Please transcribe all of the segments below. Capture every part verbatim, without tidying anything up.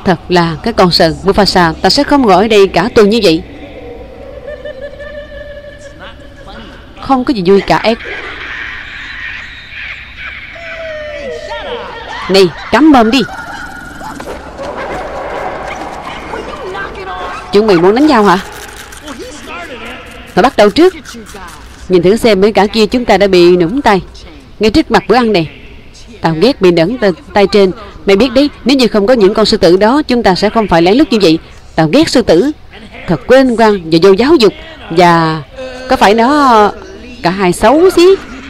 Thật là cái con sờn Mufasa, ta sẽ không ngồi ở đây cả tuần như vậy. Không có gì vui cả Ed. Này, cắm mồm đi. Chuẩn bị muốn đánh nhau hả? Nó bắt đầu trước. Nhìn thử xem mấy cả kia chúng ta đã bị nũng tay ngay trước mặt bữa ăn này. Tao ghét bị nẫn tay trên. Mày biết đấy, nếu như không có những con sư tử đó, chúng ta sẽ không phải lén lút như vậy. Tao ghét sư tử. Thật quên quang và vô giáo dục. Và có phải nó cả hai xấu xí.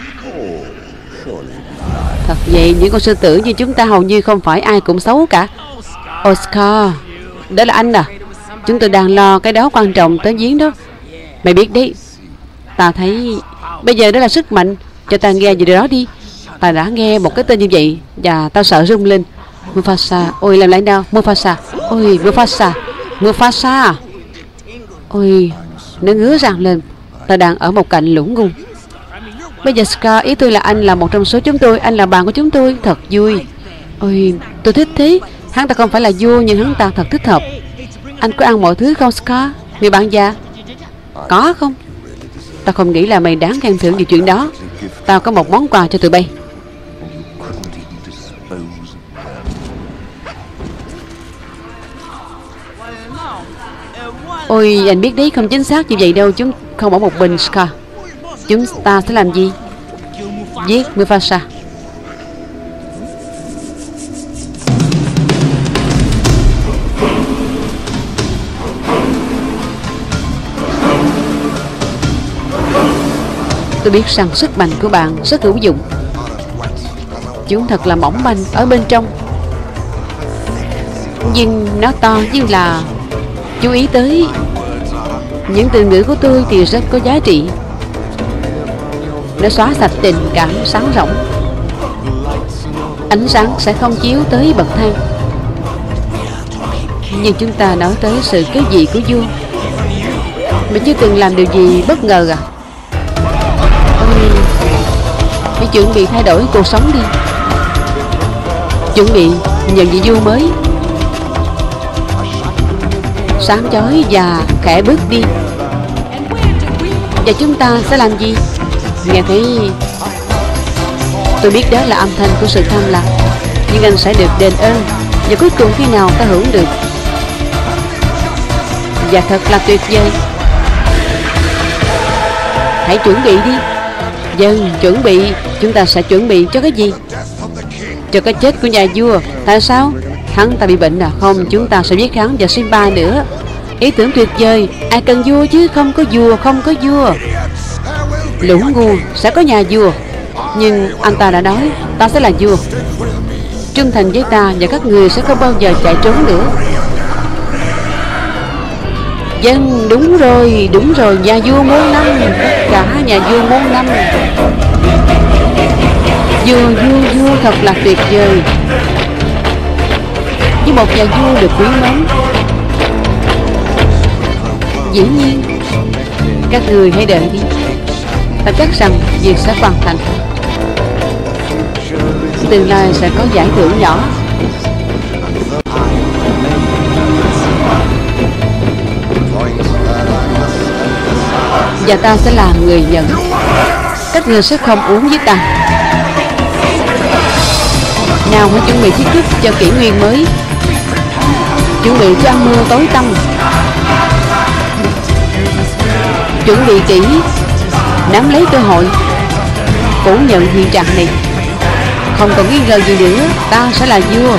Thật vậy, những con sư tử như chúng ta hầu như không phải ai cũng xấu cả. Oscar, đó là anh à? Chúng tôi đang lo cái đó quan trọng tới giếng đó. Mày biết đấy, ta thấy bây giờ đó là sức mạnh. Cho ta nghe gì đó đi. Ta đã nghe một cái tên như vậy và tao sợ rung lên. Mufasa, ôi làm lại đâu. Mufasa, ôi Mufasa, Mufasa. Ôi, nó ngứa răng lên. Ta đang ở một cạnh lũng ngung. Bây giờ Scar, ý tôi là anh là một trong số chúng tôi. Anh là bạn của chúng tôi, thật vui. Ôi, tôi thích thế. Hắn ta không phải là vua nhưng hắn ta thật thích hợp. Anh có ăn mọi thứ không Scar? Người bạn già. Có không? Tao không nghĩ là mày đáng khen thưởng về chuyện đó. Tao có một món quà cho tụi bay. Ôi, anh biết đấy, không chính xác như vậy đâu. Chúng không ở một mình Scar. Chúng ta sẽ làm gì? Giết Mufasa. Tôi biết rằng sức mạnh của bạn rất hữu dụng. Chúng thật là mỏng manh ở bên trong, nhưng nó to như là... Chú ý tới những từ ngữ của tôi thì rất có giá trị. Nó xóa sạch tình cảm sáng rỗng. Ánh sáng sẽ không chiếu tới bậc thang. Nhưng chúng ta nói tới sự kế vị của vua. Mình chưa từng làm điều gì bất ngờ à? Ôi, hãy chuẩn bị thay đổi cuộc sống đi. Chuẩn bị nhận vị vua mới. Sáng chói và khẽ bước đi. Và chúng ta sẽ làm gì? Nghe thấy... Tôi biết đó là âm thanh của sự tham lam, nhưng anh sẽ được đền ơn. Và cuối cùng khi nào ta hưởng được. Và thật là tuyệt vời. Hãy chuẩn bị đi. Vâng, chuẩn bị. Chúng ta sẽ chuẩn bị cho cái gì? Cho cái chết của nhà vua. Tại sao? Hắn ta bị bệnh à? Không, chúng ta sẽ giết hắn và Simba nữa. Ý tưởng tuyệt vời. Ai cần vua chứ? Không có vua, không có vua. Lũ ngu, sẽ có nhà vua. Nhưng anh ta đã nói ta sẽ là vua. Trung thành với ta và các người sẽ không bao giờ chạy trốn nữa. Dân, đúng rồi, đúng rồi. Nhà vua muôn năm. Tất cả nhà vua muôn năm. Vua, vua, vua thật là tuyệt vời. Với một nhà vua được quý mến. Dĩ nhiên. Các người hãy đợi đi. Ta chắc rằng việc sẽ hoàn thành. Tương lai sẽ có giải thưởng nhỏ. Và ta sẽ là người nhận. Các người sẽ không uống với ta. Nào hãy chuẩn bị chiếc thức cho kỷ nguyên mới. Chuẩn bị cho ăn mưa tối tăm. Chuẩn bị kỹ. Nắm lấy cơ hội. Phủ nhận hiện trạng này. Không còn nghi ngờ gì nữa. Ta sẽ là vua.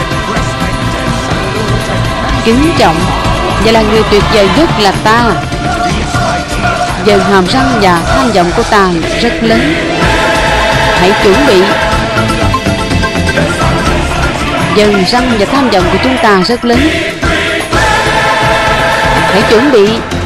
Kính trọng. Và là người tuyệt vời nhất là ta. Dần hàm răng và tham vọng của ta rất lớn. Hãy chuẩn bị. Dần răng và tham vọng của chúng ta rất lớn. Hãy chuẩn bị.